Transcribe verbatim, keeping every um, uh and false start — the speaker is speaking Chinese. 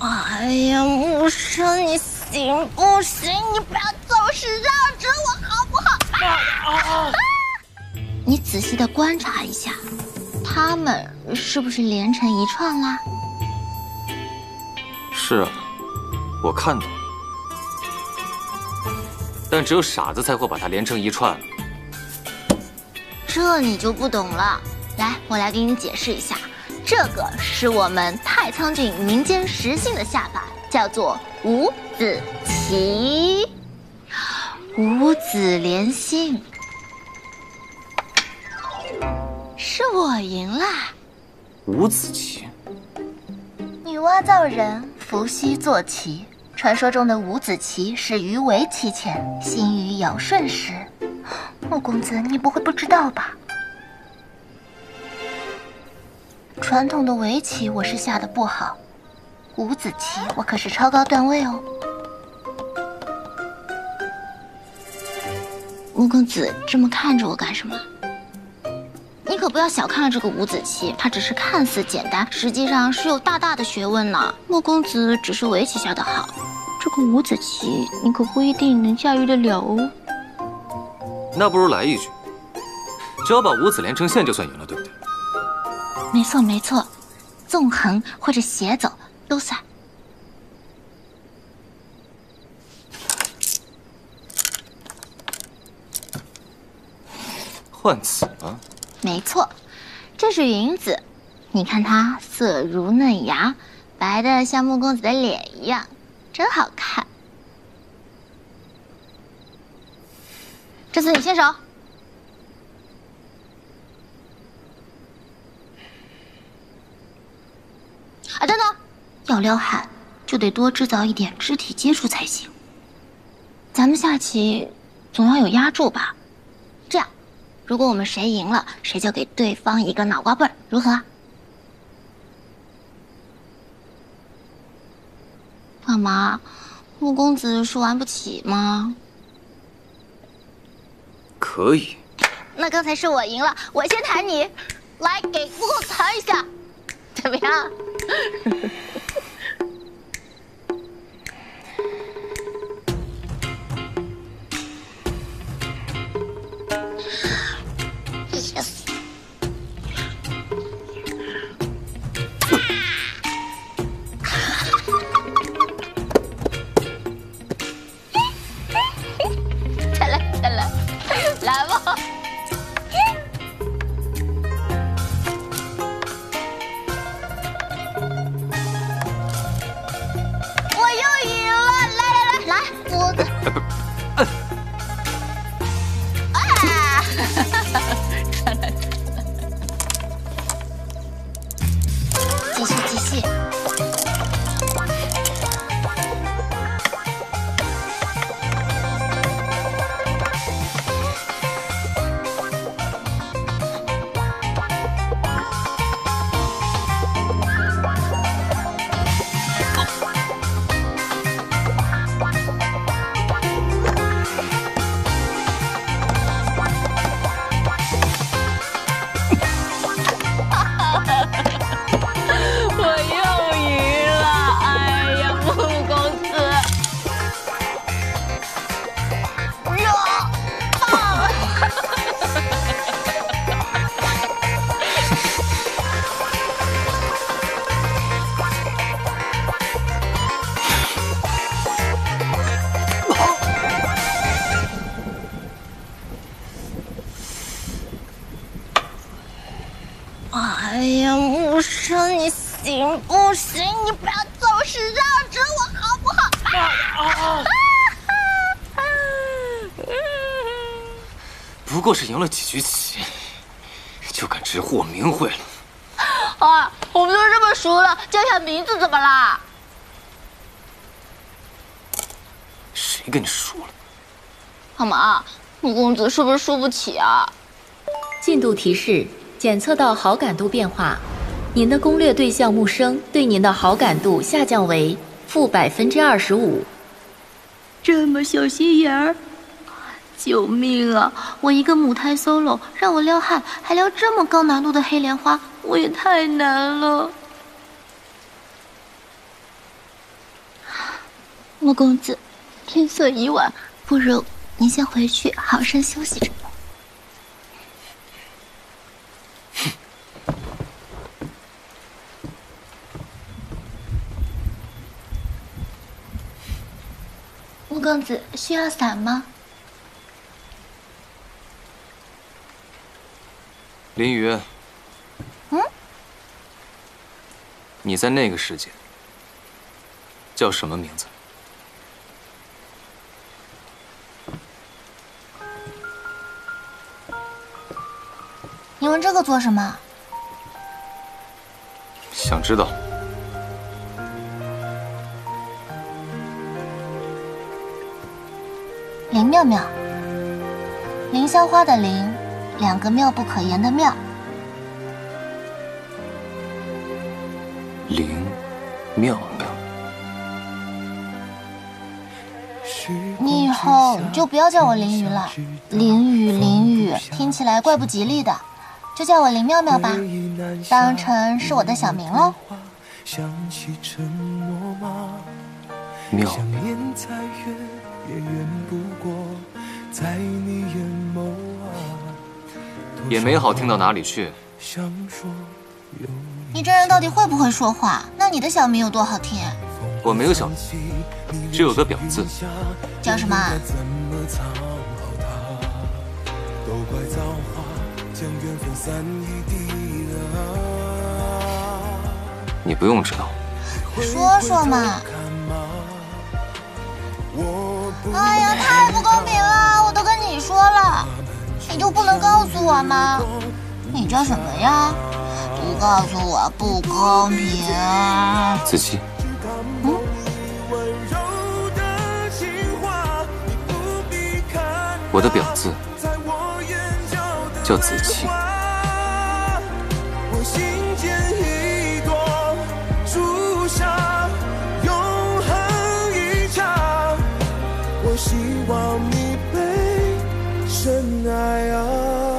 哎呀，木生，你行不行？你不要总是绕着我，好不好？啊啊啊！你仔细的观察一下，他们是不是连成一串啦？ 是啊，我看到了，但只有傻子才会把它连成一串。 这你就不懂了。来，我来给你解释一下。这个是我们太仓郡民间实行的下法，叫做五子棋，五子连心。是我赢啦！ 五子棋， 女娲造人，伏羲坐棋。传说中的五子棋始于围棋前，兴于尧舜时。穆公子，你不会不知道吧？传统的围棋我是下的不好，五子棋我可是超高段位哦。穆公子这么看着我干什么？你可不要小看了这个五子棋，它只是看似简单，实际上是有大大的学问呢。穆公子只是围棋下的好，这个五子棋你可不一定能驾驭得了哦。 那不如来一局，只要把五子连成线就算赢了，对不对？ 没错没错，纵横或者斜走都算。 换子吗？ 没错，这是云子，你看它色如嫩芽，白的像穆公子的脸一样，真好看。这次你先手。啊，真的，要撩汉就得多制造一点肢体接触才行。咱们下棋总要有压轴吧？这样，如果我们谁赢了，谁就给对方一个脑瓜背儿，如何？干嘛？穆公子是玩不起吗？ 可以。 那刚才是我赢了，我先弹你，来给穆公子弹一下，怎么样？yes。再来，再来，来吧。继续继续。哎呀，木生，你行不行？你不要总是绕着我，好不好？啊啊啊！ 不过是赢了几局棋，就敢直呼我名讳了。 啊，我们都这么熟了，叫一下名字怎么啦？ 谁跟你熟了？ 干嘛？穆公子是不是输不起啊？ 进度提示：检测到好感度变化，您的攻略对象木生对您的好感度下降为负百分之二十五。 这么小心眼儿，救命啊！我一个母胎 solo， 让我撩汉，还撩这么高难度的黑莲花，我也太难了。 穆公子，天色已晚，不如您先回去好生休息着。穆公子需要伞吗？ 林雨， 嗯， 你在那个世界叫什么名字？ 你问这个做什么？ 想知道。 林妙妙，凌霄花的凌，两个妙不可言的妙。 林妙妙， 你以后就不要叫我林雨了，林雨林雨听起来怪不吉利的，就叫我林妙妙吧，当成是我的小名喽。 妙妙。也没好听到哪里去。 你这人到底会不会说话？那你的小名有多好听？ 我没有小名，只有个表字。 叫什么？ 你不用知道。 说说嘛。哎呀，太不公平了！我都跟你说了，你就不能告诉我吗？你叫什么呀？不告诉我不公平。 子期。 嗯。 我的表字叫子期。 我希望你被深爱啊。